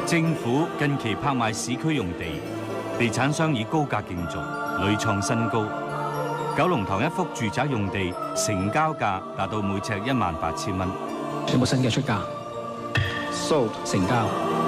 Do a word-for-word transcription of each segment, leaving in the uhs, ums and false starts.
政府近期拍賣市區用地，地產商以高價競逐，屢創新高。九龍塘一幅住宅用地成交價達到每尺一萬八千蚊。 有冇新嘅出價？數成交。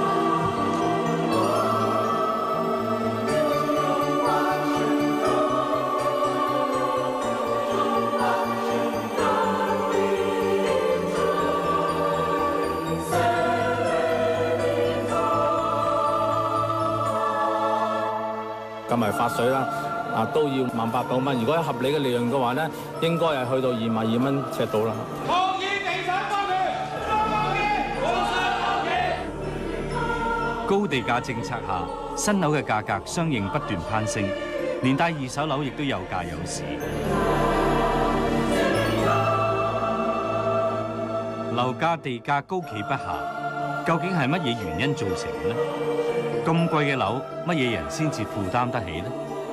咁咪發水啦，啊都要萬八九蚊。如果合理嘅利潤嘅話咧，應該係去到二萬二蚊尺到啦。 抗議地產霸權，抗議，抗議！ 高地價政策下，新樓嘅價格相應不斷攀升，連帶二手樓亦都有價有市。樓價地價高企不下，究竟係乜嘢原因造成嘅呢？咁貴嘅樓，乜嘢人先至負擔得起呢？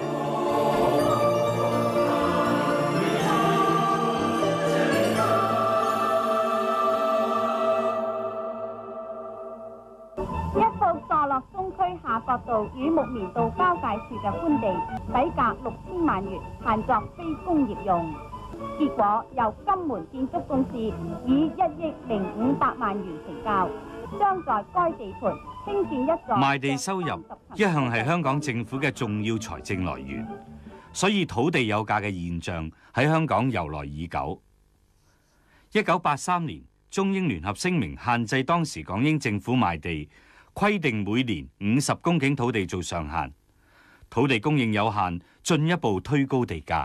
一幅坐落中區夏慤道與木棉道交界處嘅官地，底價六千萬元，限作非工業用。結果由金門建築公司以一億零五百萬元成交，將在該地盤興建一座。 賣地收入一向係香港政府嘅重要財政來源，所以土地有價嘅現象喺香港由來已久。一九八三年，中英聯合聲明限制當時港英政府賣地，規定每年五十公頃土地做上限，土地供應有限，進一步推高地價。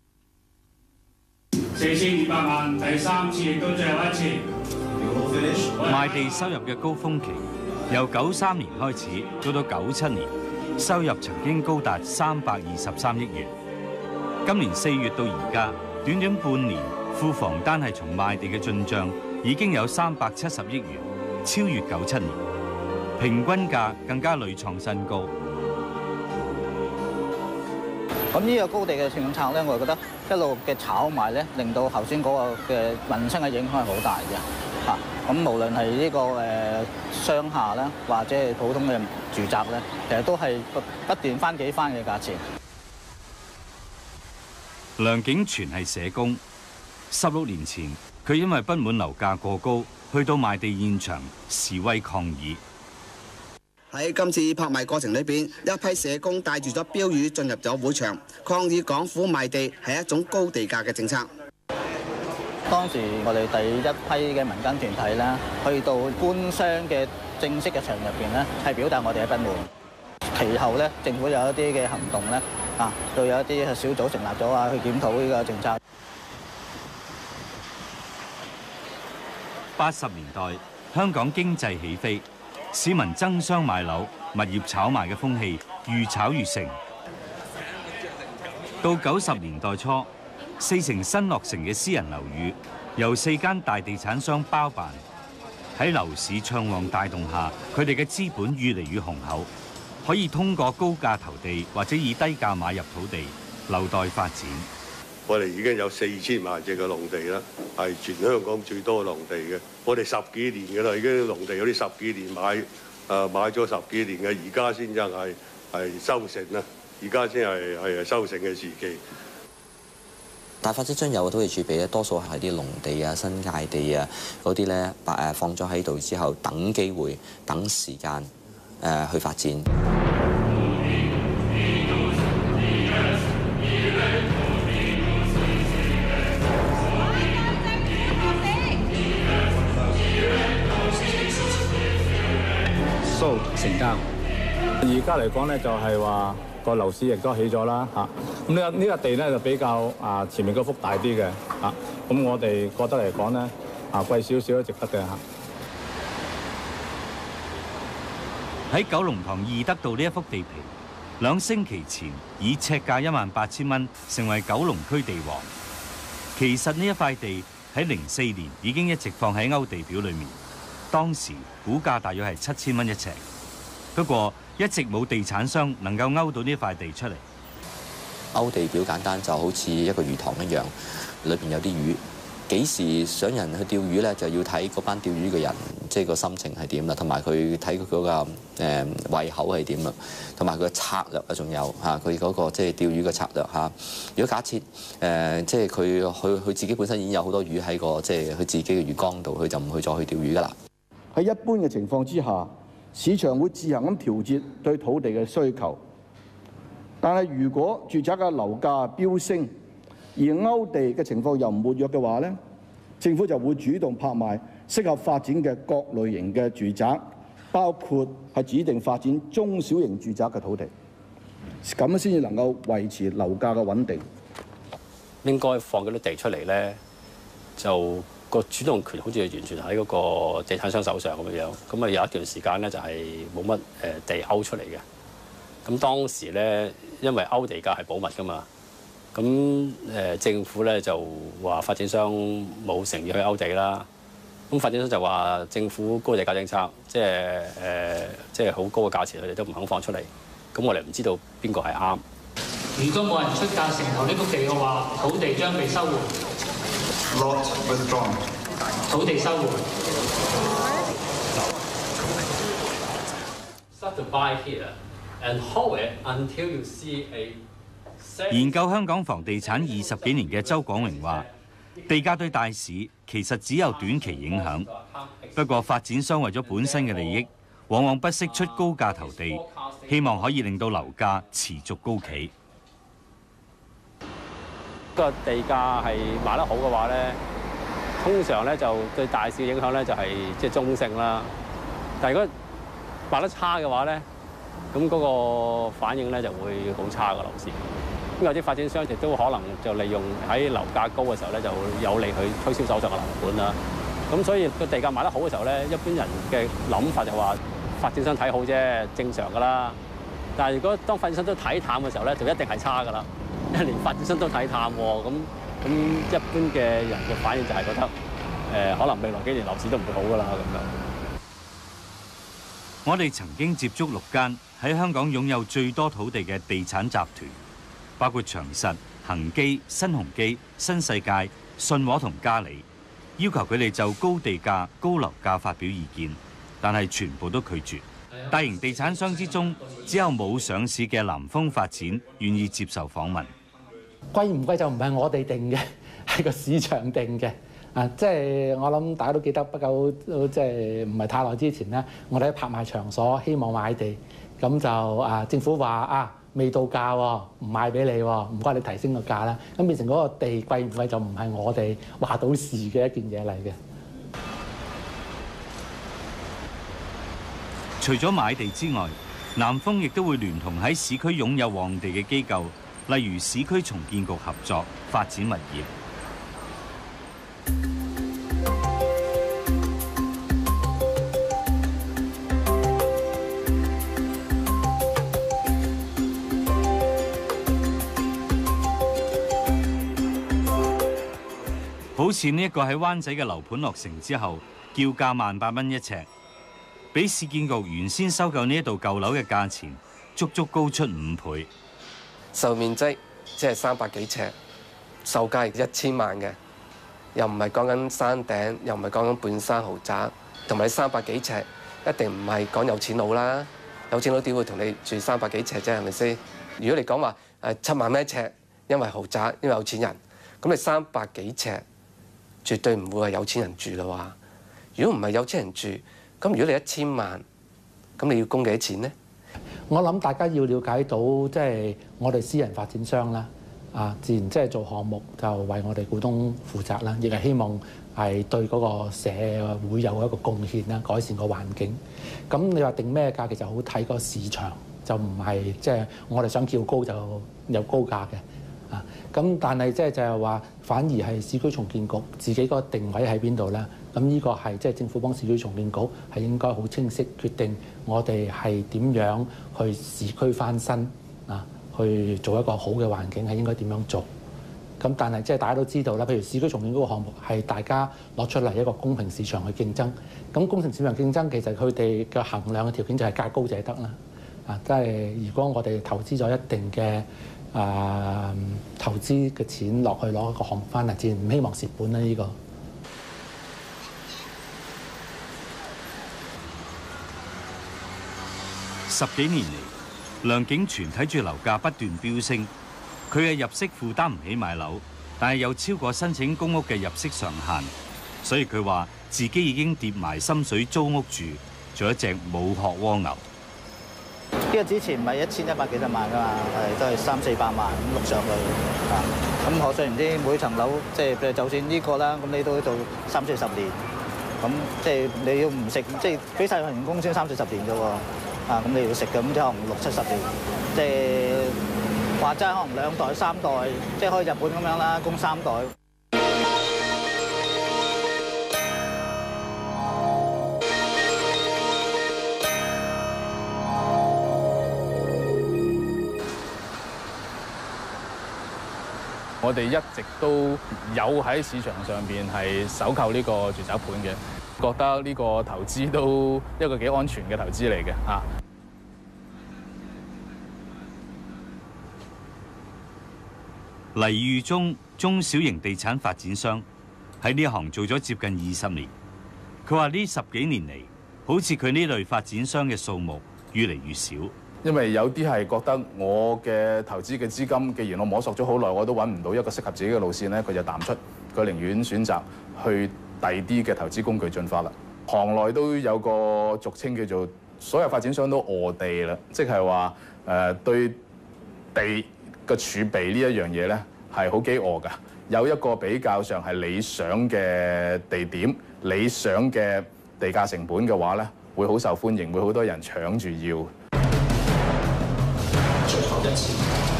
四千二百萬，第三次亦都最後一次。 賣地收入嘅高峰期由九三年開始，到到九七年，收入曾經高達三百二十三億元。今年四月到而家，短短半年，庫房單係從賣地嘅進帳已經有三百七十億元，超越九七年，平均價更加屢創新高。 咁呢個高地嘅政策咧，我覺得一路嘅炒賣咧，令到頭先嗰個嘅民生嘅影響係好大嘅嚇。咁無論係呢個誒商廈啦，或者係普通嘅住宅咧，其實都係不斷翻幾番嘅價錢。 梁景全係社工，十六年前佢因為不滿樓價過高，去到賣地現場示威抗議。 喺今次拍賣過程裏邊，一批社工帶住咗標語進入咗會場，抗議港府賣地係一種高地價嘅政策。 當時我哋第一批嘅民間團體咧，去到官商嘅正式嘅場入邊咧，係表達我哋嘅不滿。其後咧，政府有一啲嘅行動咧，啊，就有一啲小組成立咗啊，去檢討呢個政策。 八十年代，香港經濟起飛。市民爭相買樓，物業炒賣嘅風氣越炒越盛。到九十年代初，四成新落成嘅私人樓宇由四間大地產商包辦。喺樓市暢旺帶動下，佢哋嘅資本越嚟越雄厚，可以通過高價投地或者以低價買入土地，留待發展。 我哋已經有四千萬隻嘅農地啦，係全香港最多農地嘅。我哋十幾年嘅啦，已經農地有啲十幾年買，誒、呃、買咗十幾年嘅，而家先真係係收成啦，而家先係係收成嘅時期。 大發展商有嘅土地儲備咧，多數係啲農地啊、新界地啊嗰啲咧，白誒放咗喺度之後，等機會、等時間誒、呃、去發展。 數成交。 而家嚟講咧，就係話個樓市亦都起咗啦嚇。咁呢個呢個地咧就比較啊前面嗰幅大啲嘅嚇。咁我哋覺得嚟講咧啊貴少少都值得嘅嚇。 喺九龍塘義德道呢一幅地皮，兩星期前以尺價一萬八千蚊成為九龍區地王。其實呢一塊地喺零四年已經一直放喺勾地表裏面。當時估價大約係七千蚊一尺，不過一直冇地產商能夠勾到呢塊地出嚟。 勾地表簡單就好似一個魚塘一樣，裏邊有啲魚， 幾時想人去釣魚咧，就要睇嗰班釣魚嘅人，即係個心情係點啦，同埋佢睇佢嗰個誒胃口係點啦，同埋佢嘅策略啊，仲有嚇佢嗰個即係釣魚嘅策略嚇。如果假設誒即係佢佢佢自己本身已經有好多魚喺個即係佢自己嘅魚缸度，佢就唔去再去釣魚噶啦。 喺一般嘅情況之下，市場會自行咁調節對土地嘅需求。但係如果住宅嘅樓價飆升，而勾地嘅情況又唔活躍嘅話咧，政府就會主動拍賣適合發展嘅各類型嘅住宅，包括係指定發展中小型住宅嘅土地，咁樣先至能夠維持樓價嘅穩定。 應該放嗰啲地出嚟咧，就個主動權好似完全喺嗰個地產商手上咁樣樣。咁啊有一段時間咧就係冇乜誒地勾出嚟嘅。咁當時咧，因為勾地價係保密㗎嘛。咁誒政府咧就話發展商冇誠意去勾地啦，咁發展商就話政府高地價政策，即係誒即係好高嘅價錢，佢哋都唔肯放出嚟。咁我哋唔知道邊個係啱。 如果冇人出價承投呢幅地嘅話，土地將被收回。 Lot withdrawn。 土地收回。 Start to buy here and hold it until you see a 研究香港房地產二十幾年嘅周廣榮話：地價對大市其實只有短期影響，不過發展商為咗本身嘅利益，往往不惜出高價投地，希望可以令到樓價持續高企。 個地價係賣得好嘅話咧，通常咧就對大市嘅影響咧就係即係中性啦。但係如果賣得差嘅話咧，咁嗰個反應咧就會好差嘅樓市。咁有啲發展商亦都可能就利用喺樓價高嘅時候咧，就有利去推銷手上嘅樓盤啦。咁所以個地價賣得好嘅時候咧，一般人嘅諗法就話發展商睇好啫，正常㗎啦。但係如果當發展商都睇淡嘅時候咧，就一定係差㗎啦。因為連發展商都睇淡喎，咁咁一般嘅人嘅反應就係覺得誒、呃，可能未來幾年樓市都唔會好㗎啦咁樣。 我哋曾經接觸六間喺香港擁有最多土地嘅地產集團。包括長實、恒基、新鴻基、新世界、信和同嘉里，要求佢哋就高地價、高樓價發表意見，但係全部都拒絕。大型地產商之中，只有冇上市嘅南豐發展願意接受訪問。 貴唔貴就唔係我哋定嘅，係個市場定嘅。啊，即係我諗大家都記得，不久即係唔係太耐之前咧，我哋喺拍賣場所希望買地，咁就啊政府話啊。未到價喎，唔賣俾你喎，唔該你提升個價啦。咁變成嗰個地貴唔貴就唔係我哋話到事嘅一件嘢嚟嘅。 除咗買地之外，南豐亦都會聯同喺市區擁有旺地嘅機構，例如市區重建局合作發展物業。好似呢一個喺灣仔嘅樓盤落成之後，叫價萬八蚊一尺，比市建局原先收購呢一棟舊樓嘅價錢，足足高出五倍。 售面積即係三百幾尺，售價一千萬嘅，又唔係講緊山頂，又唔係講緊半山豪宅，同埋三百幾尺，一定唔係講有錢佬啦。有錢佬點會同你住三百幾尺啫？係咪先？如果你講話誒七萬蚊一尺，因為豪宅，因為有錢人，咁你三百幾尺。絕對唔會係有錢人住啦話。如果唔係有錢人住，咁如果你一千萬，咁你要供幾多錢呢？ 我諗大家要了解到，即係我哋私人發展商啦，啊，自然即係做項目就為我哋股東負責啦，亦係希望係對嗰個社會有一個貢獻啦，改善個環境。咁你話定咩價，其實好睇個市場，就唔係即係我哋想叫高就有高價嘅。啊，咁但係即係就係話，反而係市區重建局自己個定位喺邊度咧？咁呢個係即係政府幫市區重建局係應該好清晰決定，我哋係點樣去市區翻新啊，去做一個好嘅環境係應該點樣做？咁但係即係大家都知道啦，譬如市區重建嗰個項目係大家攞出嚟一個公平市場去競爭。咁公平市場競爭其實佢哋嘅衡量嘅條件就係價高者得啦。啊，即係如果我哋投資咗一定嘅啊投資嘅錢落去攞一個項目翻嚟，自然唔希望蝕本啦呢個。 十幾年嚟，梁景全睇住樓價不斷飆升，佢嘅入息負擔唔起買樓，但係又超過申請公屋嘅入息上限，所以佢話自己已經跌埋心水租屋住，做一隻冇殼蝸牛。 呢個之前唔係一千一百幾十萬㗎嘛，係都係三四百萬咁碌上去啊。咁可想而知，每層樓即係譬如就算呢個啦，咁你都要做三四十年，咁即係你要唔食，即係俾晒份人工先三四十年啫喎。啊，咁你要食嘅，咁即係可能六七十年，即係話齋可能兩代三代，即係開日本咁樣啦，供三代。 我哋一直都有喺市場上邊係搜購呢個住宅盤嘅，覺得呢個投資都一個幾安全嘅投資嚟嘅嚇。 黎裕忠，中小型地產發展商，喺呢一行做咗接近二十年。佢話呢十幾年嚟，好似佢呢類發展商嘅數目越嚟越少。 因為有啲係覺得我嘅投資嘅資金，既然我摸索咗好耐，我都揾唔到一個適合自己嘅路線咧，佢就淡出，佢寧願選擇去第啲嘅投資工具進發啦。行內都有個俗稱叫做所有發展商都餓地啦，即係話誒對地嘅儲備呢一樣嘢咧係好飢餓㗎。有一個比較上係理想嘅地點、理想嘅地價成本嘅話咧，會好受歡迎，會好多人搶住要。一次。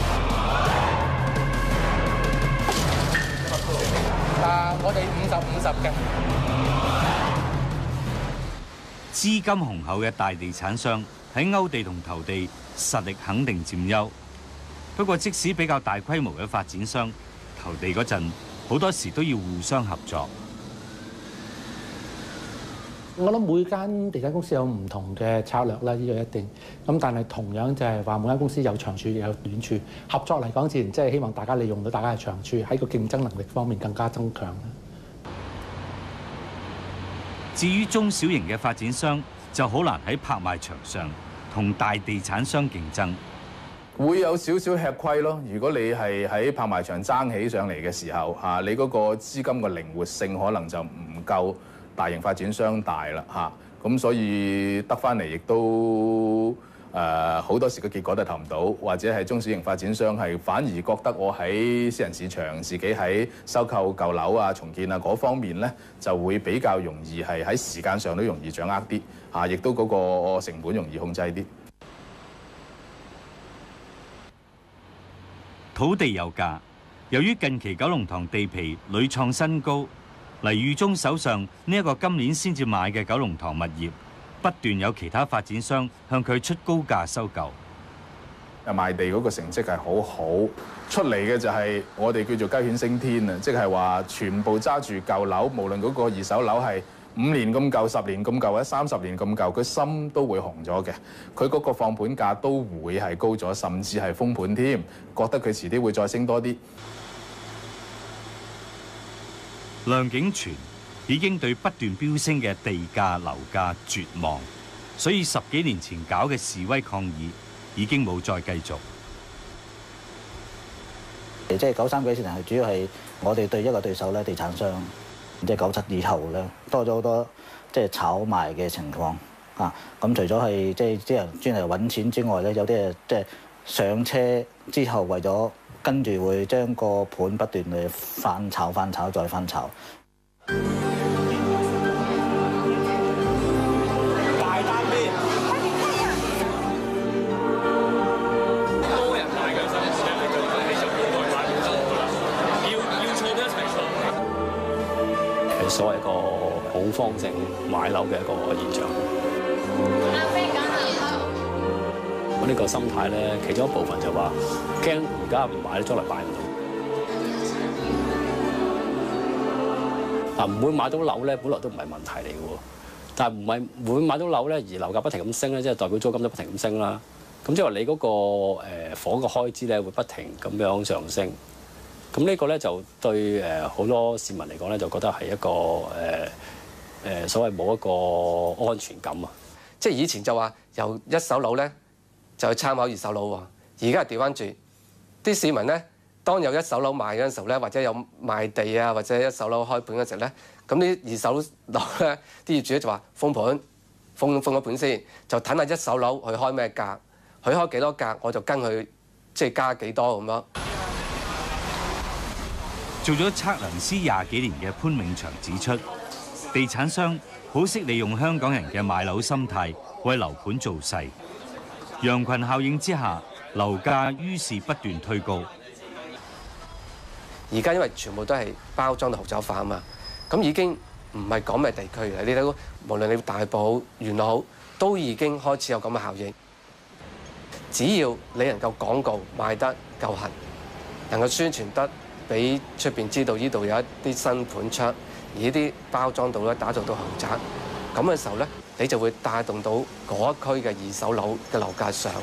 啊，我哋五十五十嘅。 資金雄厚嘅大地產商喺勾地同投地實力肯定佔優。不過，即使比較大規模嘅發展商投地嗰陣，好多時都要互相合作。 我諗每間地產公司有唔同嘅策略啦，呢個一定。咁但係同樣就係話每間公司有長處有短處，合作嚟講自然即係希望大家利用到大家嘅長處，喺個競爭能力方面更加增強啦。 至於中小型嘅發展商就好難喺拍賣場上同大地產商競爭， 會有少少吃虧咯。如果你係喺拍賣場爭起上嚟嘅時候，嚇你嗰個資金嘅靈活性可能就唔夠大型發展商大啦嚇，咁所以得翻嚟亦都誒好多時嘅結果都投唔到，或者係中小型發展商係反而覺得我喺私人市場自己喺收購舊樓啊、重建啊嗰方面咧，就會比較容易係喺時間上都容易掌握啲嚇，亦都嗰個成本容易控制啲。 土地有價，由於近期九龍塘地皮屢創新高。黎裕忠手上呢一個今年先至買嘅九龍塘物業，不斷有其他發展商向佢出高價收購。 賣地嗰個成績係好好，出嚟嘅就係我哋叫做雞犬升天啊！即係話全部揸住舊樓，無論嗰個二手樓係五年咁舊、十年咁舊或者三十年咁舊，佢心都會紅咗嘅。佢嗰個放盤價都會係高咗，甚至係封盤添，覺得佢遲啲會再升多啲。 梁景全已經對不斷飆升嘅地價樓價絕望，所以十幾年前搞嘅示威抗議已經冇再繼續。 即係九三幾時係主要係我哋對一個對手咧，地產商。即係九七以後咧，多咗好多即係炒賣嘅情況啊。咁除咗係即係啲人專係揾錢之外咧，有啲係即係上車之後為咗跟住會將個盤不斷嘅翻炒、翻炒再翻炒。 大單啲，多人買嘅新車，你就你就要買買到㗎啦，要要錯都一齊錯。 係所謂一個恐慌性買樓嘅一個現象。我呢個心態咧，其中一部分就話驚而家唔買咧，將來買唔到。嗱，唔會買到樓咧，本來都唔係問題嚟嘅喎。但係唔係唔會買到樓咧，而樓價不停咁升咧，即係代表租金都不停咁升啦。 咁即係話你嗰個誒房嘅開支咧會不停咁樣上升。咁呢個咧就對誒好多市民嚟講咧，就覺得係一個誒誒所謂冇一個安全感啊！ 即係以前就話由一手樓咧就去參考二手樓喎，而家係調翻轉，啲市民咧當有一手樓賣嗰陣時候咧，或者有賣地啊，或者一手樓開盤嗰陣時咧，咁啲二手樓咧啲業主咧就話封盤，封封咗盤先，就睇下一手樓佢開咩價，佢開幾多價，我就跟佢即係加幾多咁樣。 做咗測量師廿幾年嘅潘永祥指出，地產商好識利用香港人嘅買樓心態為樓盤造勢，羊群效應之下，樓價於是不斷推高。 而家因為全部都係包裝到豪宅化啊嘛，咁已經唔係講咩地區嘅，你睇到無論你大埔、元朗都已經開始有咁嘅效應。只要你能夠廣告賣得夠行，能夠宣傳得俾出邊知道呢度有一啲新盤出，而呢啲包裝到咧打造到豪宅，咁嘅時候咧，你就會帶動到嗰一區嘅二手樓嘅樓價上。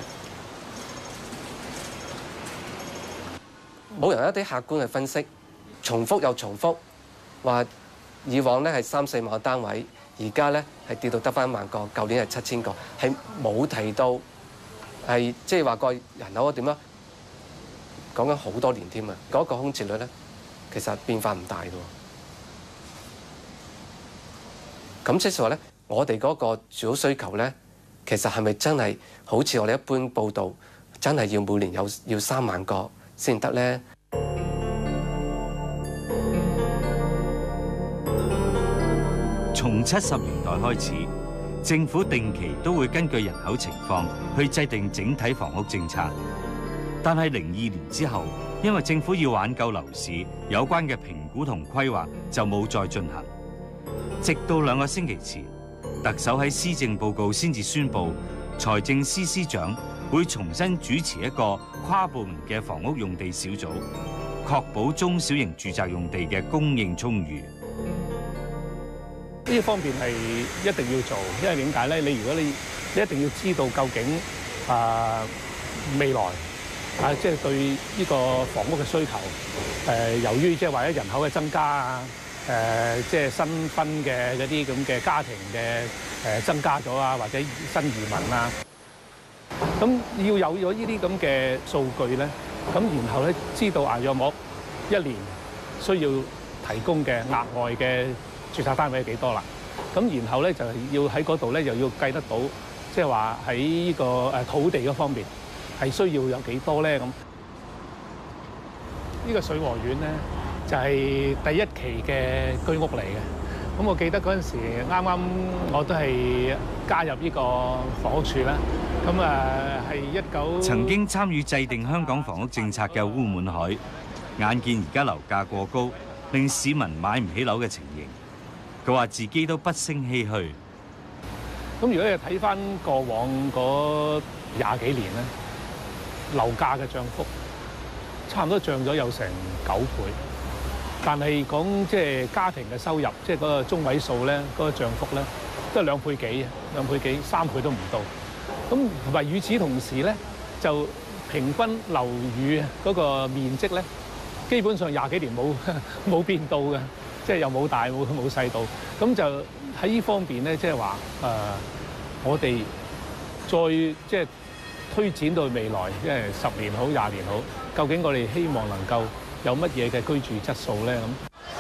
冇人一啲客觀嘅分析，重複又重複，話以往咧係三四萬個單位，而家咧係跌到得翻一萬個，舊年係七千個，係冇提到係即係話個人口點樣？講緊好多年添啊！嗰個空置率咧，其實變化唔大嘅。咁即係話咧，我哋嗰個住屋需求咧，其實係咪真係好似我哋一般報道，真係要每年有要三萬個先得咧？ 從七十年代開始，政府定期都會根據人口情況去制定整體房屋政策。但係零二年之後，因為政府要挽救樓市，有關嘅評估同規劃就冇再進行。直到兩個星期前，特首喺施政報告先至宣布，財政司司長會重新主持一個跨部門嘅房屋用地小組，確保中小型住宅用地嘅供應充裕。 呢方面係一定要做，因為點解咧？你如果你你一定要知道究竟啊、呃、未來。啊，即係對呢個房屋嘅需求，誒，由於即係話咧人口嘅增加啊，誒，即係新婚嘅嗰啲咁嘅家庭嘅誒增加咗啊，或者新移民啊，咁要有咗呢啲咁嘅數據咧，咁然後咧知道啊，約莫一年需要提供嘅額外嘅住宅單位係幾多啦，咁然後咧就係要喺嗰度咧又要計得到，即係話喺呢個誒土地嗰方面。係需要有幾多咧？咁呢個水和苑咧就係第一期嘅居屋嚟嘅。咁我記得嗰陣時啱啱我都係加入呢個房屋署啦。咁啊係一九曾經參與制定香港房屋政策嘅鄔滿海，眼見而家樓價過高，令市民買唔起樓嘅情形，佢話自己都不勝唏噓。 咁如果你睇翻過往嗰廿幾年咧，樓價嘅漲幅差唔多漲咗有成九倍，但係講即係家庭嘅收入，即係嗰個中位數咧，嗰個漲幅咧都係兩倍幾，兩倍幾三倍都唔到。咁同埋與此同時咧，就平均樓宇嗰個面積咧，基本上廿幾年冇冇變到嘅，即係又冇大冇冇細到。咁就喺呢方面咧，即係話誒，我哋再即係。推展到未來，即係十年好、廿年好，究竟我哋希望能夠有乜嘢嘅居住質素咧？咁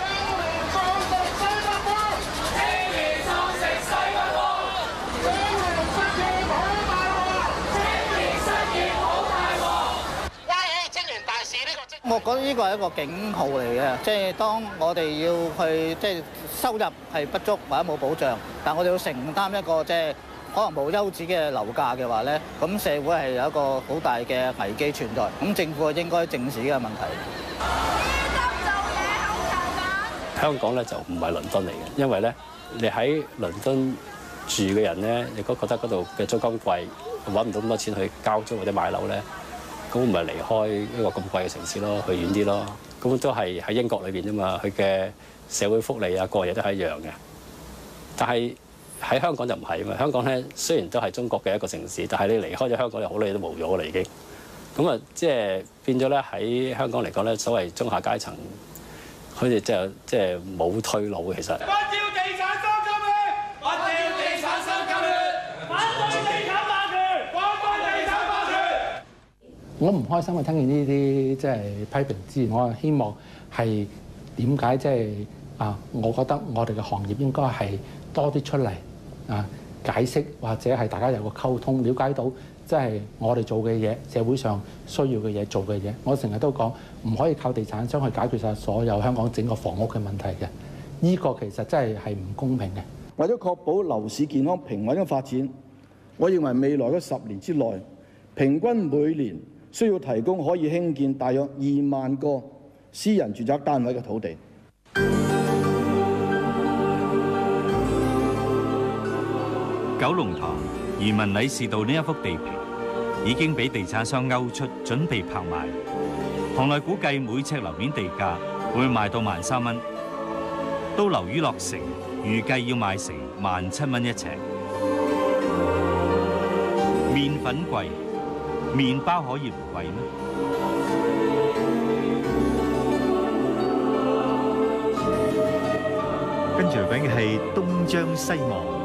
我覺得呢個係一個警號嚟嘅，即係當我哋要去即係收入係不足或者冇保障，但我哋要承擔一個即係。可能冇優質嘅樓價嘅話咧，咁社會係有一個好大嘅危機存在。咁政府應該正視呢個問題。 香港咧就唔係倫敦嚟嘅，因為咧你喺倫敦住嘅人咧，如果覺得嗰度嘅租金貴，揾唔到咁多錢去交租或者買樓咧，咁咪離開一個咁貴嘅城市咯，去遠啲咯。咁都係喺英國裏邊啫嘛，佢嘅社會福利啊，個人都係一樣嘅。但係喺香港就唔係啊嘛，香港咧雖然都係中國嘅一個城市，但係你離開咗香港，有好多嘢都冇咗啦已經。咁啊，即係變咗咧喺香港嚟講咧，所謂中下階層，佢哋就即係冇退路其實。 不照地產商吸血，不照地產商吸血，反對地產霸權，反對地產霸權。 我唔開心啊！聽見呢啲即係批評之餘，我希望係點解即係啊？我覺得我哋嘅行業應該係多啲出嚟啊，解釋或者係大家有個溝通，了解到即係我哋做嘅嘢，社會上需要嘅嘢，做嘅嘢。我成日都講唔可以靠地產商去解決晒所有香港整個房屋嘅問題嘅，呢個其實真係係唔公平嘅。 為咗確保樓市健康平穩嘅發展，我認為未來嘅十年之內，平均每年需要提供可以興建大約二萬個私人住宅單位嘅土地。 九龍塘移民禮士道呢一幅地皮已經俾地產商勾出，準備拍賣。行內估計每尺樓面地價會賣到萬三蚊，到樓宇落成，預計要賣成萬七蚊一尺。麵粉貴，麵包可以唔貴咩？ 跟住嚟緊嘅係東張西望。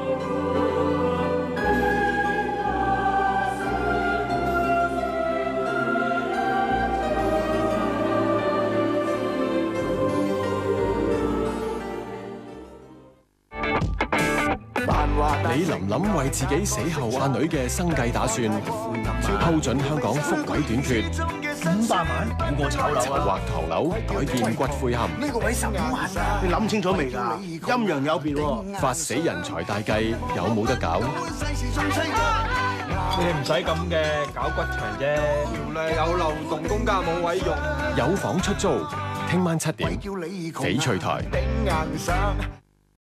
李琳琳為自己死後阿女嘅生計打算，批准香港腹位短缺， 五百萬五個炒樓籌劃唐樓改建骨灰龕， 呢個位十五萬啊！你諗清楚未㗎？陰陽有別喎。 發死人財大計有冇得搞？ 你哋唔使咁嘅，搞骨場啫。條例有漏洞，公家冇位用。 有房出租，聽晚七點，翡翠台。